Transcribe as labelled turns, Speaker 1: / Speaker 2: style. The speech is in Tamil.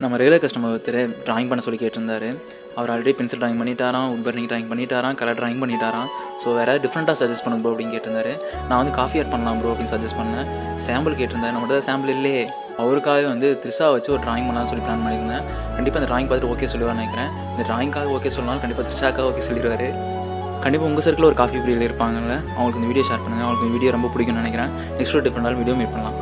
Speaker 1: நம்ம ரெகுலர் கஸ்டமர் ஒருத்தர் ட்ராயிங் பண்ண சொல்லி கேட்டிருந்தாரு. அவர் ஆல்ரெடி பென்சில் ட்ராயிங் பண்ணிட்டாராம், வுட் பர்னிங் ட்ராயிங் பண்ணிட்டாராம், கலர் ட்ராயிங் பண்ணிட்டாராம். ஸோ வேறு டிஃப்ரெண்ட்டாக சஜஸ்ட் பண்ணுங்க ப்ரோ அப்படின்னு கேட்டிருந்தாரு. நான் வந்து காஃபி ஆர்ட் பண்ணலாம் ப்ரோ அப்படின்னு சஜஸ்ட் பண்ணேன். சாம்பிள் கேட்டிருந்தேன். நம்மகிட்ட சாம்பிள் இல்லையே. அவருக்காக வந்து த்ரிஷா வச்சு ஒரு ட்ராயிங் பண்ணலாம்னு சொல்லி பிளான் பண்ணியிருந்தேன். கண்டிப்பாக அந்த ட்ராயிங் பார்த்துட்டு ஓகே சொல்லுவார்னு நினைக்கிறேன். இந்த ட்ராயிங்காக ஓகே சொல்லலாம், கண்டிப்பாக த்ரிஷாக்காக ஓகே சொல்லிடுவார். கண்டிப்பாக உங்கள் சர்க்கிளில் ஒரு காஃபி பிரியர் இருப்பாங்கல்ல, அவங்களுக்கு இந்த வீடியோ ஷேர் பண்ணுங்கள். அவங்களுக்கு இந்த வீடியோ ரொம்ப பிடிக்கும்னு நினைக்கிறேன். நெக்ஸ்ட் ஒரு டிஃப்ரெண்டான வீடியோ மீட் பண்ணலாம்.